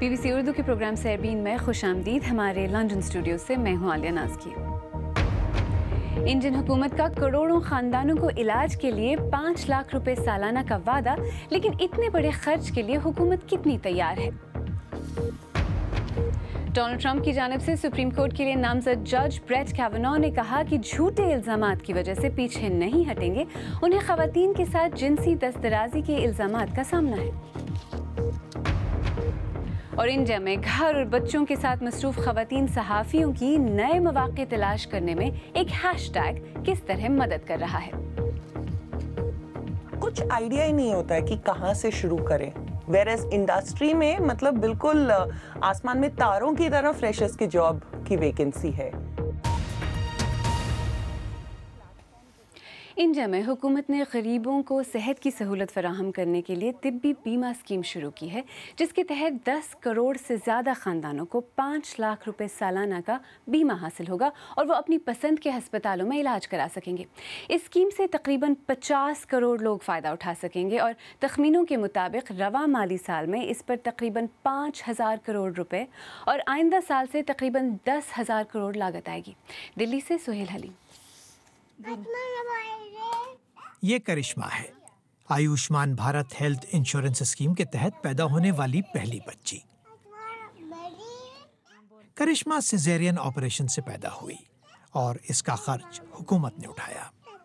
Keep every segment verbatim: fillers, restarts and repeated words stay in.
BBC Urdu के programme सैरबीन में खुशामदीद। हमारे लंदन स्टूडियो से मैं हूं आलिया नाज़की। इंडियन हुकूमत का करोड़ों खानदानों को इलाज के लिए पाँच लाख रुपए सालाना का वादा, लेकिन इतने बड़े खर्च के लिए हुकूमत कितनी तैयार है? डोनाल्ड ट्रंप की जानिब से सुप्रीम कोर्ट के लिए नामजद जज ब्रेट कैवेनॉ ने कहा कि झूठे इल्जामात की वजह से पीछे नहीं हटेंगे। उन्हें खवातीन के साथ जिनसी दस्तराजी के इल्जामात का सामना है। और इंडिया में घर और बच्चों के साथ मसरूफ खवातीन सहाफ़ियों की नए मौक़े तलाश करने में एक हैशटैग किस तरह मदद कर रहा है। कुछ आइडिया ही नहीं होता है कि कहाँ से शुरू करें। वेरएज़ इंडस्ट्री में मतलब बिल्कुल आसमान में तारों की तरह फ्रेशर्स की जॉब की वैकेंसी है। इंडिया में हुकूमत ने गरीबों को सेहत की सहूलत फराहम करने के लिए तिब्बी बीमा स्कीम शुरू की है, जिसके तहत दस करोड़ से ज़्यादा ख़ानदानों को पाँच लाख रुपए सालाना का बीमा हासिल होगा और वो अपनी पसंद के हस्पतालों में इलाज करा सकेंगे। इस स्कीम से तकरीबन पचास करोड़ लोग फ़ायदा उठा सकेंगे और तखमीनों के मुताबिक रवा माली साल में इस पर तकरीबन पाँच हज़ार करोड़ रुपए और आइंदा साल से तकरीबन दस हज़ार करोड़ लागत आएगी। दिल्ली से सुहेल हलीम। ये करिश्मा है, Ayushman Bharat health insurance scheme के तहत पैदा होने वाली पहली बच्ची। करिश्मा सिजेरियन ऑपरेशन से पैदा हुई और इसका खर्च हुकूमत ने उठाया।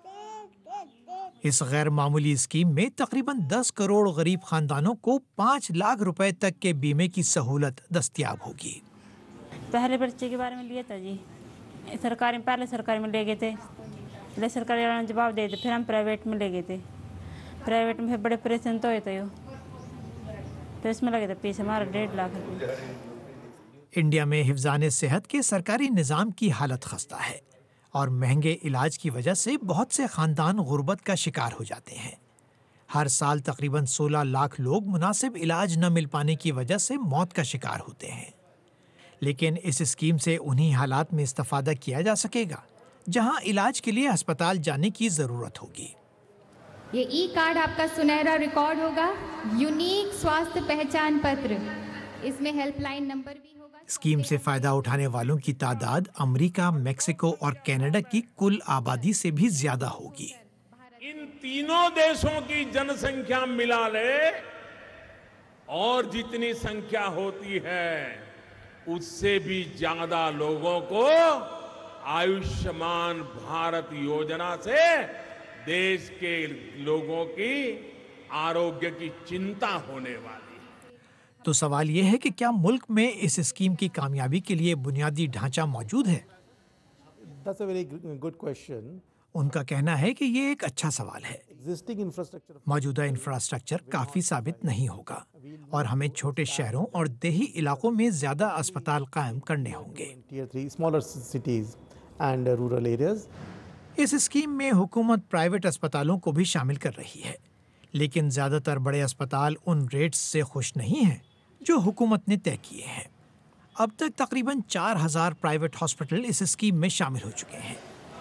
इस गैर मामूली स्कीम में तकरीबन दस करोड़ गरीब खानदानों को पाँच लाख रुपए तक के बीमे की सहूलत दस्तयाब होगी। पहले बच्चे के बारे में लिया था जी, सरकारी पहले सरकारी में ले गए थे, सरकारी वालों ने जवाब दे दिया, फिर हम प्राइवेट में ले गए थे। प्राइवेट में फिर बड़े ऑपरेशन तो हुए थे, तो इसमें लगे थे पीस हमारा डेढ़ लाख रुपये। इंडिया में हिफ्ज़ाने सेहत के सरकारी निज़ाम की हालत खस्ता है और महंगे इलाज की वजह से बहुत से ख़ानदान गुर्बत का शिकार हो जाते हैं। हर साल तकरीबन सोलह लाख लोग मुनासिब इलाज न मिल पाने की वजह से मौत का शिकार होते हैं। लेकिन इस स्कीम से उन्हीं हालात में इस्तेफ़ादा किया जा सकेगा जहां इलाज के लिए अस्पताल जाने की ज़रूरत होगी। ये ई कार्ड आपका सुनहरा रिकॉर्ड होगा, यूनिक स्वास्थ्य पहचान पत्र, इसमें हेल्पलाइन नंबर भी होगा। स्कीम से फ़ायदा उठाने वालों की तादाद अमेरिका, मेक्सिको और कनाडा की कुल आबादी से भी ज़्यादा होगी। इन तीनों देशों की जनसंख्या मिला ले और जितनी संख्या होती है उससे भी ज़्यादा लोगों को आयुष्मान भारत योजना से देश के लोगों की आरोग्य की चिंता होने वाली है। तो सवाल ये है कि क्या मुल्क में इस स्कीम की कामयाबी के लिए बुनियादी ढांचा मौजूद है? That's a very good question. उनका कहना है कि ये एक अच्छा सवाल है। मौजूदा इंफ्रास्ट्रक्चर काफ़ी साबित नहीं होगा और हमें छोटे शहरों और देही इलाकों में ज़्यादा अस्पताल कायम करने होंगे। इस स्कीम में हुकूमत प्राइवेट अस्पतालों को भी शामिल कर रही है, लेकिन ज़्यादातर बड़े अस्पताल उन रेट्स से खुश नहीं हैं जो हुकूमत ने तय किए हैं। अब तक तकरीबन चार हज़ार प्राइवेट हॉस्पिटल इस स्कीम में शामिल हो चुके हैं,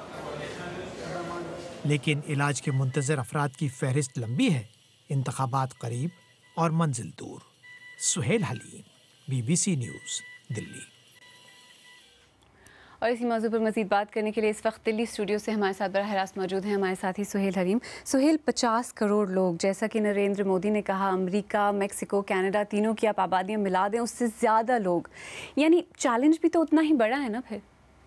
लेकिन इलाज के मुंतज़र अफराद की फहरिस्त लंबी है, इंतखाबात करीब और मंजिल दूर। Suhail Haleem, BBC news, Delhi. और इसी मौजू पर मज़ीद बात करने के लिए इस वक्त दिल्ली स्टूडियो से हमारे साथ बराह रास्त मौजूद हैं हमारे साथी सुहेल हलीम। सुहेल, पचास करोड़ लोग, जैसा कि नरेंद्र मोदी ने कहा, अमेरिका, मेक्सिको, कनाडा, तीनों की आप आबादियाँ मिला दें, उससे ज़्यादा लोग, यानी चैलेंज भी तो उतना ही बड़ा है ना फिर?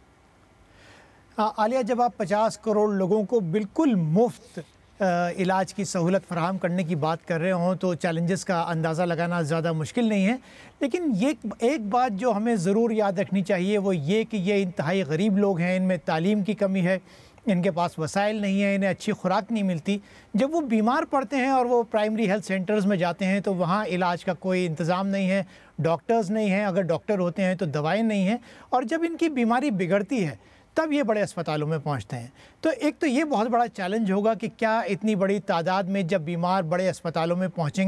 आलिया, जब आप पचास करोड़ लोगों को बिल्कुल मुफ्त इलाज की सहूलत फराहम करने की बात कर रहे हों तो चैलेंजेस का अंदाज़ा लगाना ज़्यादा मुश्किल नहीं है। लेकिन ये एक बात जो हमें ज़रूर याद रखनी चाहिए वो ये कि ये इंतहाई गरीब लोग हैं, इनमें तालीम की कमी है, इनके पास वसाइल नहीं है, इन्हें अच्छी खुराक नहीं मिलती। जब वो बीमार पड़ते हैं और वो प्राइमरी हेल्थ सेंटर्स में जाते हैं तो वहाँ इलाज का कोई इंतज़ाम नहीं है, डॉक्टर्स नहीं हैं, अगर डॉक्टर होते हैं तो दवाएँ नहीं हैं, और जब इनकी बीमारी बिगड़ती है तब ये बड़े अस्पतालों में पहुंचते हैं। तो एक तो ये बहुत बड़ा चैलेंज होगा कि क्या इतनी बड़ी तादाद में जब बीमार बड़े अस्पतालों में पहुंचेंगे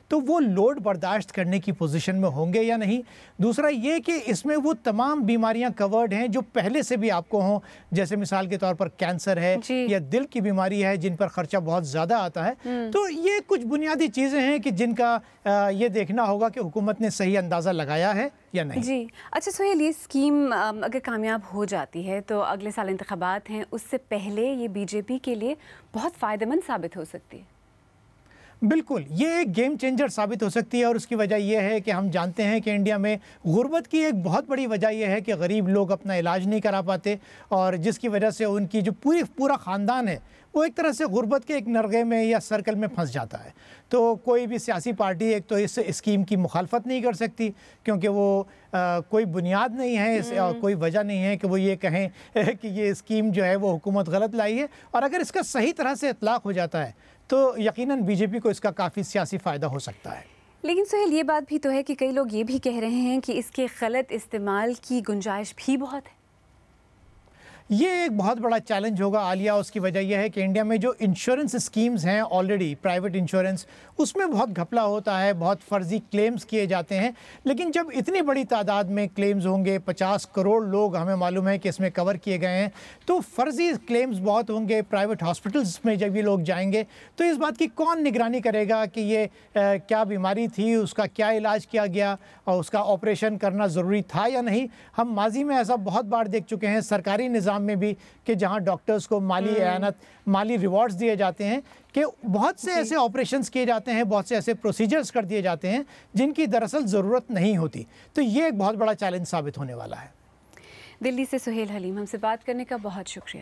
तो वो लोड बर्दाश्त करने की पोजीशन में होंगे या नहीं। दूसरा ये कि इसमें वो तमाम बीमारियां कवर्ड हैं जो पहले से भी आपको हों, जैसे मिसाल के तौर पर कैंसर है या दिल की बीमारी है जिन पर खर्चा बहुत ज़्यादा आता है। तो ये कुछ बुनियादी चीज़ें हैं कि जिनका ये देखना होगा कि हुकूमत ने सही अंदाज़ा लगाया है या नहीं। जी अच्छा सुहेल, ये स्कीम अगर कामयाब हो जाती है तो अगले साल इंतखाबात हैं, उससे पहले ये बीजेपी के लिए बहुत फ़ायदेमंद साबित हो सकती है। बिल्कुल, ये एक गेम चेंजर साबित हो सकती है और उसकी वजह यह है कि हम जानते हैं कि इंडिया में गुर्बत की एक बहुत बड़ी वजह यह है कि गरीब लोग अपना इलाज नहीं करा पाते और जिसकी वजह से उनकी जो पूरी पूरा ख़ानदान है वो एक तरह से गुर्बत के एक नरगे में या सर्कल में फंस जाता है। तो कोई भी सियासी पार्टी एक तो इस स्कीम की मुखालफत नहीं कर सकती क्योंकि वो आ, कोई बुनियाद नहीं है, इस, आ, कोई वजह नहीं है कि वो ये कहें कि ये स्कीम जो है वो हुकूमत गलत लाई है। और अगर इसका सही तरह से इतलाक़ हो जाता है तो यकीनन बीजेपी को इसका काफ़ी सियासी फ़ायदा हो सकता है। लेकिन सुहेल, ये बात भी तो है कि कई लोग ये भी कह रहे हैं कि इसके गलत इस्तेमाल की गुंजाइश भी बहुत है। ये एक बहुत बड़ा चैलेंज होगा आलिया। उसकी वजह यह है कि इंडिया में जो इंश्योरेंस स्कीम्स हैं ऑलरेडी, प्राइवेट इंश्योरेंस, उसमें बहुत घपला होता है, बहुत फर्जी क्लेम्स किए जाते हैं। लेकिन जब इतनी बड़ी तादाद में क्लेम्स होंगे, पचास करोड़ लोग हमें मालूम है कि इसमें कवर किए गए हैं, तो फर्जी क्लेम्स बहुत होंगे। प्राइवेट हॉस्पिटल्स में जब ये लोग जाएंगे तो इस बात की कौन निगरानी करेगा कि ये आ, क्या बीमारी थी, उसका क्या इलाज किया गया और उसका ऑपरेशन करना ज़रूरी था या नहीं। हम माजी में ऐसा बहुत बार देख चुके हैं सरकारी निज़ाम में भी कि जहां डॉक्टर्स को माली एयानत, माली रिवॉर्ड्स दिए जाते हैं कि बहुत से ऐसे ऑपरेशंस किए जाते हैं, बहुत से ऐसे प्रोसीजर्स कर दिए जाते हैं जिनकी दरअसल ज़रूरत नहीं होती। तो ये एक बहुत बड़ा चैलेंज साबित होने वाला है। दिल्ली से सुहेल हलीम, हमसे बात करने का बहुत शुक्रिया।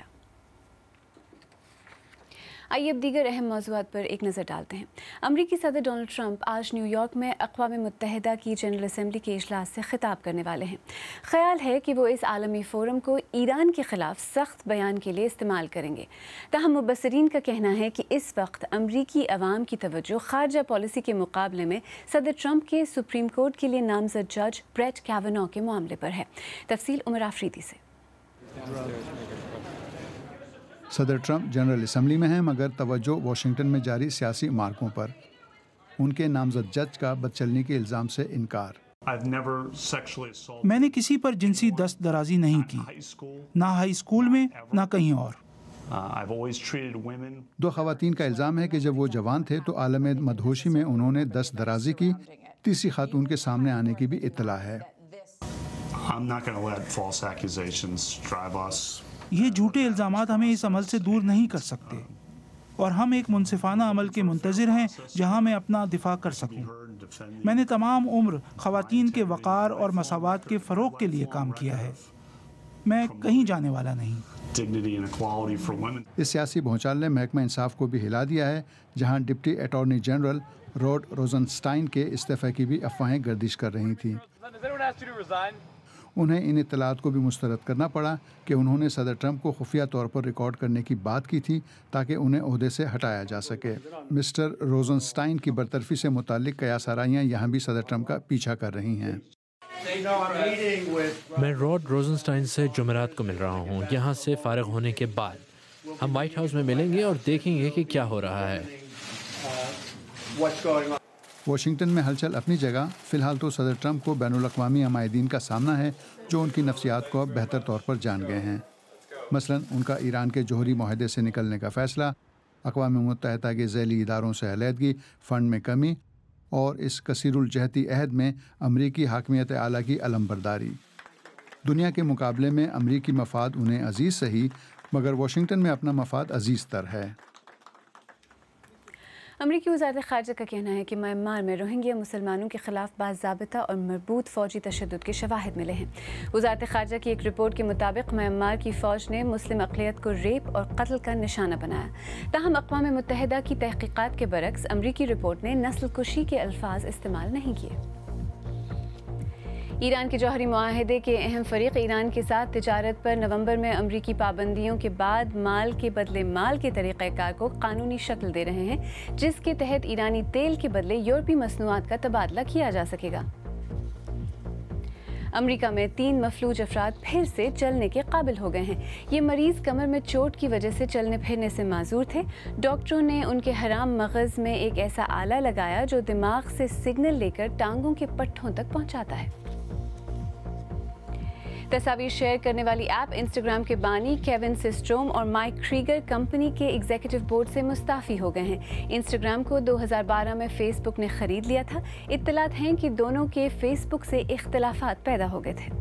आइए अब दीगर अहम मौज़ूआत पर एक नज़र डालते हैं। अमरीकी सदर डोनाल्ड ट्रंप आज न्यूयॉर्क में अक़वाम मुत्तहिदा की जनरल असम्बली के इजलास से खिताब करने वाले हैं। ख्याल है कि वो इस आलमी फ़ोरम को ईरान के ख़िलाफ़ सख्त बयान के लिए इस्तेमाल करेंगे। ताहम मुबस्सिरीन का कहना है कि इस वक्त अमरीकी अवाम की तवज्जो ख़ारजा पॉलिसी के मुकाबले में सदर ट्रंप के सुप्रीम कोर्ट के लिए नामज़द जज ब्रेट कैवेनॉ के मामले पर है। तफसील उमर आफरीदी से। सदर ट्रंप जनरल असम्बली में हैं मगर तवज्जो वाशिंगटन में जारी सियासी मार्कों पर। उनके नामजद जज का बदचलनी के इल्ज़ाम से इनकार। मैंने किसी पर जिनसी दस्त दराजी नहीं की, ना हाई स्कूल में ना कहीं और। दो खवातीन का इल्ज़ाम है कि जब वो जवान थे तो आलम मदहोशी में उन्होंने दस्त दराजी की। तीसरी खातून के सामने आने की भी इत्तला है। ये झूठे इल्ज़ामात हमें इस अमल से दूर नहीं कर सकते और हम एक मुनसिफाना अमल के मुंतज़िर हैं जहां मैं अपना दिफा कर सकूं। मैंने तमाम उम्र ख़वातीन के वक़ार और मसावात के फ़रोग़ के लिए काम किया है। मैं कहीं जाने वाला नहीं। इस सियासी भौचाल ने महकमा इंसाफ को भी हिला दिया है, जहां deputy attorney general Rod Rosenstein के इस्तीफ़े की भी अफवाहें गर्दिश कर रही थीं। उन्हें इन इत्तलात को भी मुस्तरद करना पड़ा कि उन्होंने सदर ट्रंप को खुफिया तौर पर रिकॉर्ड करने की बात की थी ताकि उन्हें ओहदे से हटाया जा सके। मिस्टर रोजनस्टाइन की बरतरफी से मुताल्लिक कयास आराइयाँ यहाँ भी सदर ट्रंप का पीछा कर रही हैं। मैं रॉड रोजनस्टाइन से जुमेरात को मिल रहा हूँ। यहाँ से फारिग होने के बाद हम वाइट हाउस में मिलेंगे और देखेंगे कि क्या हो रहा है। वाशिंगटन में हलचल अपनी जगह। फ़िलहाल तो सदर ट्रंप को बैनुल-अक़वामी अमायदीन का सामना है जो उनकी नफ्सियात को अब बेहतर तौर पर जान गए हैं। मसलन उनका ईरान के जोहरी माहदे से निकलने का फ़ैसला, अक़वाम मुत्तहिदा के ज़ैली इदारों से अलहदगी, फ़ंड में कमी और इस कसीरुल जहती अहद में अमरीकी हाकमियत आला की अलमबरदारी। दुनिया के मुकाबले में अमरीकी मफाद उन्हें अजीज़ सही मगर वाशिंगटन में अपना मफाद अजीज़ तर है। अमरीकी वज़ारत ख़ारजा का कहना है कि म्यांमार में रोहिंग्या मुसलमानों के ख़िलाफ़ बाज़ाबिता और मरबूत फ़ौजी तशद्दुद के शवाहिद मिले हैं। वज़ारत ख़ारजा की एक रिपोर्ट के मुताबिक म्यांमार की फ़ौज ने मुस्लिम अक़लियत को रेप और कत्ल का निशाना बनाया। ताहम अक़वाम मुत्तहिदा की तहक़ीक़ात के बरक्स अमरीकी रिपोर्ट ने नस्ल कुशी के अल्फाज इस्तेमाल नहीं किए। ईरान के जौहरी मुआहदे के अहम फ़रीक ईरान के साथ तिजारत पर नवंबर में अमरीकी पाबंदियों के बाद माल के बदले माल के तरीक़ाकार को कानूनी शक्ल दे रहे हैं, जिसके तहत ईरानी तेल के बदले यूरोपीय मसनूआत का तबादला किया जा सकेगा। अमेरिका में तीन मफलूज अफराद फिर से चलने के काबिल हो गए हैं। ये मरीज कमर में चोट की वजह से चलने फिरने से माजूर थे। डॉक्टरों ने उनके हराम मगज़ में एक ऐसा आला लगाया जो दिमाग से सिग्नल लेकर टांगों के पट्टों तक पहुंचाता है। तस्वीर शेयर करने वाली ऐप इंस्टाग्राम के बानी केविन सिस्ट्रोम और माइक क्रीगर कंपनी के एग्जीक्यूटिव बोर्ड से मुस्ताफ़ी हो गए हैं। इंस्टाग्राम को दो हज़ार बारह में फेसबुक ने खरीद लिया था। इत्तलात हैं कि दोनों के फेसबुक से इख्तिलाफात पैदा हो गए थे।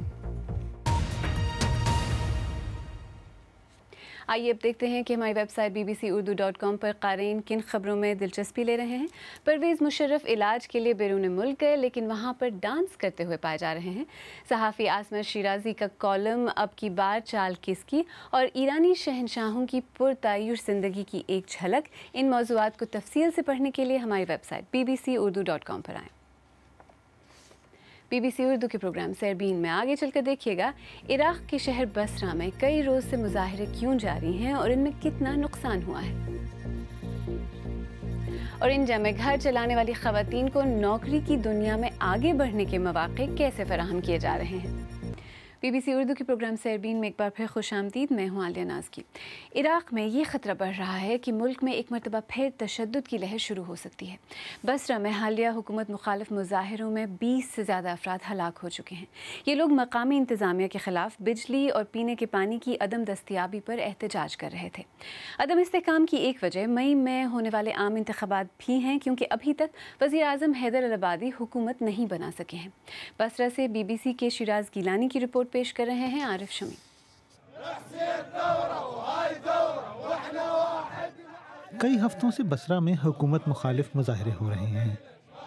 आइए अब देखते हैं कि हमारी website B B C Urdu dot com पर क़ारीन किन खबरों में दिलचस्पी ले रहे हैं। परवेज़ मुशर्रफ इलाज के लिए बैरून मुल्क गए, लेकिन वहाँ पर डांस करते हुए पाए जा रहे हैं। सहाफ़ी आसमत शिराजी का कॉलम अब की बार चाल किसकी और ईरानी शहनशाहों की पुरतायुश ज़िंदगी की एक झलक, इन मौज़ूआत को तफसील से पढ़ने के लिए हमारी website B B C Urdu dot com पर आएँ। बीबीसी उर्दू के प्रोग्राम सैरबीन में आगे चलकर देखिएगा इराक़ के शहर बसरा में कई रोज़ से मुजाहरे क्यों जारी हैं और इनमें कितना नुकसान हुआ है। और इंडिया में घर चलाने वाली ख़वातीन को नौकरी की दुनिया में आगे बढ़ने के मौक़े कैसे फराहम किए जा रहे हैं। बीबीसी उर्दू के प्रोग्राम सैरबीन में एक बार फिर खुशामदीद। मैं हूँ आलिया नाज की। इराक़ में ये ख़तरा बढ़ रहा है कि मुल्क में एक मरतबा फिर तशद्दुद की लहर शुरू हो सकती है। बसरा में हालिया हुकूमत मुखालिफ मुजाहिरों में बीस से ज़्यादा अफराद हलाक हो चुके हैं। ये लोग मकामी इंतज़ामिया के ख़िलाफ़ बिजली और पीने के पानी की अदम दस्तियाबी पर एहतजाज कर रहे थे। अदम इस्तेहकाम की एक वजह मई में होने वाले आम इंतख़ाबात भी हैं, क्योंकि अभी तक वज़ीर आज़म हैदर अल अबादी हुकूमत नहीं बना सके हैं। बसरा से बी बी सी के शिराज गिलानी की रिपोर्ट पेश कर रहे हैं आरिफ शमी। कई हफ्तों से बसरा में हुकूमत मुखालिफ मुजाहरे हो रहे हैं।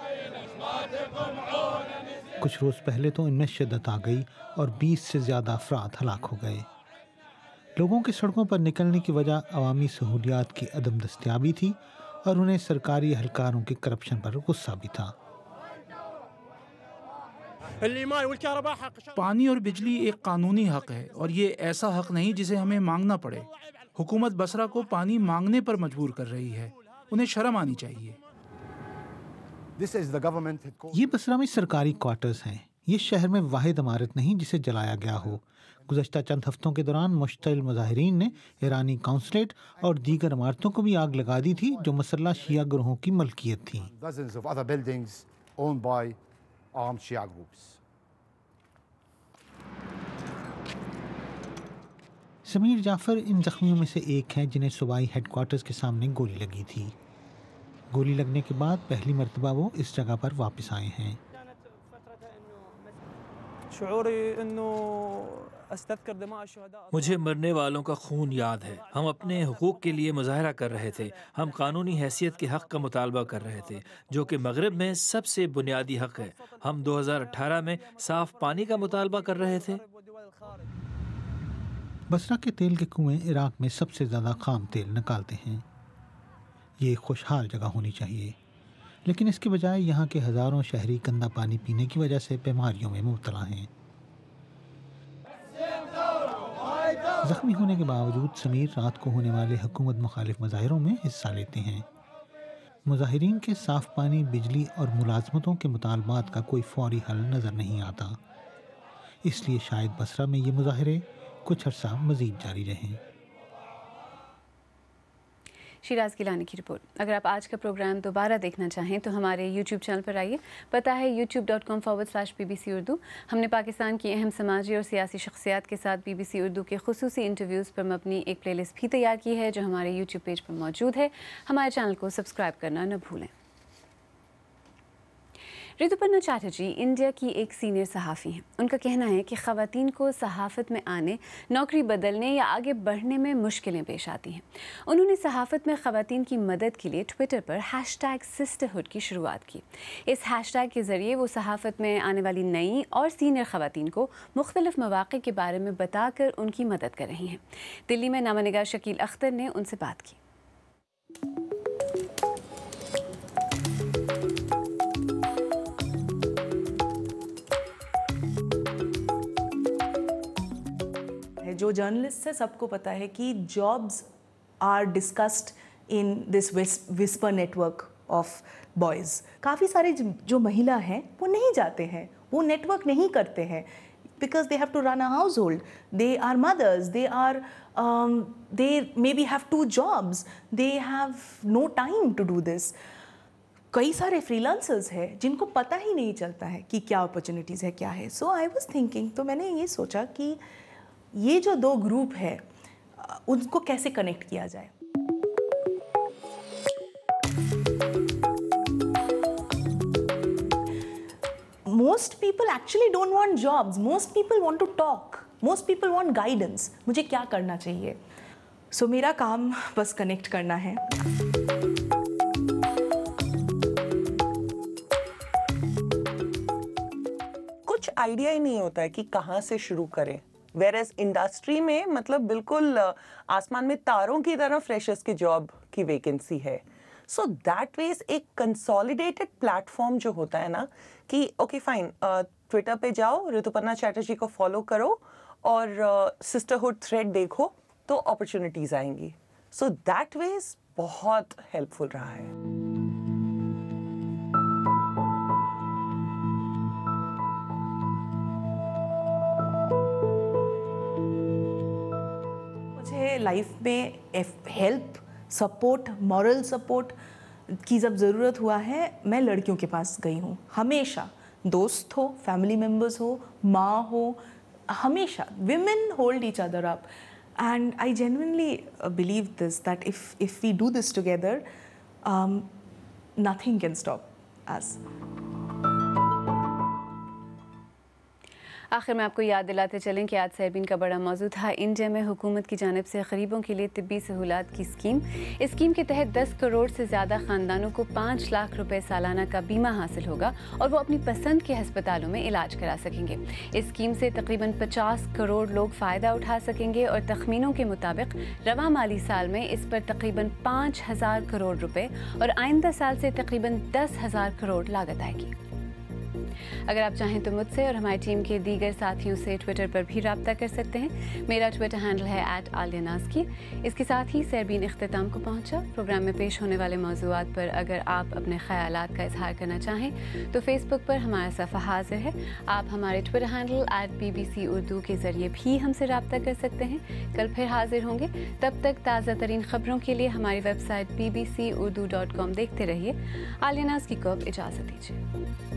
कुछ रोज़ पहले तो इनमें शिद्दत आ गई और बीस से ज़्यादा अफराद हलाक हो गए। लोगों के सड़कों पर निकलने की वजह अवामी सहूलियात की अदम दस्तियाबी थी और उन्हें सरकारी एहलकारों के करप्शन पर गुस्सा भी था। पानी और बिजली एक कानूनी हक है और ये ऐसा हक नहीं जिसे हमें मांगना पड़े। हुकूमत बसरा को पानी मांगने पर मजबूर कर रही है, उन्हें शर्म आनी चाहिए। ये बसरा में सरकारी क्वार्टर्स हैं। ये शहर में वाहिद इमारत नहीं जिसे जलाया गया हो। गुज़श्ता चंद हफ्तों के दौरान मुश्तइल मुजाहिरीन ने ईरानी काउंसलेट और दीगर इमारतों को भी आग लगा दी थी जो मसल्ला शिया ग्रोहों की मलकियत थी। समीर जाफर इन जख्मियों में से एक हैं जिन्हें सूबाई हेडक्वार्टर्स के सामने गोली लगी थी। गोली लगने के बाद पहली मर्तबा वो इस जगह पर वापस आए हैं। मुझे मरने वालों का खून याद है। हम अपने हुकूक के लिए मुजाहरा कर रहे थे। हम कानूनी हैसियत के हक़ का मुतालबा कर रहे थे, जो कि मगरब में सबसे बुनियादी हक़ है। हम दो हज़ार अठारह में साफ़ पानी का मुतालबा कर रहे थे। बसरा के तेल के कुएं इराक़ में सबसे ज़्यादा खाम तेल निकालते हैं। ये खुशहाल जगह होनी चाहिए, लेकिन इसके बजाय यहाँ के हज़ारों शहरी गंदा पानी पीने की वजह से बीमारियों में मुब्तला हैं। ज़ख्मी होने के बावजूद समीर रात को होने वाले हुकूमत मुखालिफ मुजाहिरों में हिस्सा लेते हैं। मुजाहिरीन के साफ़ पानी, बिजली और मुलाजमतों के मुतालबात का कोई फौरी हल नज़र नहीं आता, इसलिए शायद बसरा में ये मुजाहिरे कुछ अर्सा मज़ीद जारी रहें। शिराज गिलानी की रिपोर्ट। अगर आप आज का प्रोग्राम दोबारा देखना चाहें तो हमारे यूट्यूब चैनल पर आइए। पता है YouTube dot com forward slash B B C Urdu. हमने पाकिस्तान की अहम समाजी और सियासी शख्सियात के साथ बी बी सी उर्दू के खुसूसी इंटरव्यूज़ पर मबनी एक प्लेलिस्ट भी तैयार की है, जो हमारे यूट्यूब पेज पर मौजूद है। हमारे चैनल को सब्सक्राइब करना न भूलें। ऋतुपर्णा चैटर्जी इंडिया की एक सीनियर सहाफ़ी हैं। उनका कहना है कि ख़वातीन को सहाफ़त में आने, नौकरी बदलने या आगे बढ़ने में मुश्किलें पेश आती हैं। उन्होंने सहाफ़त में ख़वातीन की मदद के लिए ट्विटर पर हैशटैग सिस्टरहुड की शुरुआत की। इस हैशटैग के ज़रिए वो सहाफ़त में आने वाली नई और सीनियर ख़वातीन को मुख्तलिफ़ मौक़े के बारे में बताकर उनकी मदद कर रही हैं। दिल्ली में नामानिगार शकील अख्तर ने उनसे बात की। जो जर्नलिस्ट है सबको पता है कि jobs are discussed in this whisper network of boys. काफ़ी सारे जो महिला हैं वो नहीं जाते हैं, वो नेटवर्क नहीं करते हैं, because they have to run a household. They are mothers, they are um, they maybe have two jobs, they have no time to do this. कई सारे फ्रीलांसर्स हैं जिनको पता ही नहीं चलता है कि क्या अपॉर्चुनिटीज़ है, क्या है। सो आई वाज थिंकिंग, तो मैंने ये सोचा कि ये जो दो ग्रुप है उनको कैसे कनेक्ट किया जाए। Most people actually don't want jobs. Most people want to talk. Most people want guidance. मुझे क्या करना चाहिए? So मेरा काम बस कनेक्ट करना है। कुछ आइडिया ही नहीं होता है कि कहाँ से शुरू करें। Whereas इंडस्ट्री में मतलब बिल्कुल आसमान में तारों की तरह फ्रेशर्स की जॉब की वैकेंसी है। सो दैट वेज एक कंसोलिडेटेड प्लेटफॉर्म जो होता है ना कि ओके फाइन, ट्विटर पे जाओ, ऋतुपर्णा चैटर्जी को फॉलो करो और सिस्टरहुड uh, थ्रेड देखो तो अपॉर्चुनिटीज आएंगी। सो दैट वेज बहुत हेल्पफुल रहा है। मुझे लाइफ में हेल्प, सपोर्ट, मॉरल सपोर्ट की जब ज़रूरत हुआ है, मैं लड़कियों के पास गई हूँ। हमेशा दोस्त हो, फैमिली मेम्बर्स हो, माँ हो, हमेशा women hold each other up, and I genuinely believe this that if if we do this together, nothing can stop us. आखिर में आपको याद दिलाते चलें कि आज सैरबीन का बड़ा मौजू था इंडिया में हुकूमत की जानिब से गरीबों के लिए तिब्बी सहूलत की स्कीम। इस स्कीम के तहत दस करोड़ से ज़्यादा ख़ानदानों को पाँच लाख रुपए सालाना का बीमा हासिल होगा और वो अपनी पसंद के हस्पतालों में इलाज करा सकेंगे। इस स्कीम से तकरीबन पचास करोड़ लोग फ़ायदा उठा सकेंगे और तखमीनों के मुताबिक रवा माली साल में इस पर तकरीबन पाँच हज़ार करोड़ रुपये और आइंदा साल से तकरीबन दस हज़ार करोड़ लागत आएगी। अगर आप चाहें तो मुझसे और हमारी टीम के दीगर साथियों से ट्विटर पर भी रब्ता कर सकते हैं। मेरा ट्विटर हैंडल है एट आलिया नाज़की। इसके साथ ही सैरबीन इख्तिताम को पहुंचा। प्रोग्राम में पेश होने वाले मौज़ूआत पर अगर आप अपने ख़यालात का इजहार करना चाहें तो फेसबुक पर हमारा सफ़ा हाजिर है। आप हमारे Twitter handle at B B C Urdu के ज़रिए भी हमसे रब्ता कर सकते हैं। कल फिर हाजिर होंगे, तब तक ताज़ा तरीन ख़बरों के लिए हमारी website B B C Urdu dot com देखते रहिए। आलिया नाज़की को अब इजाज़त दीजिए।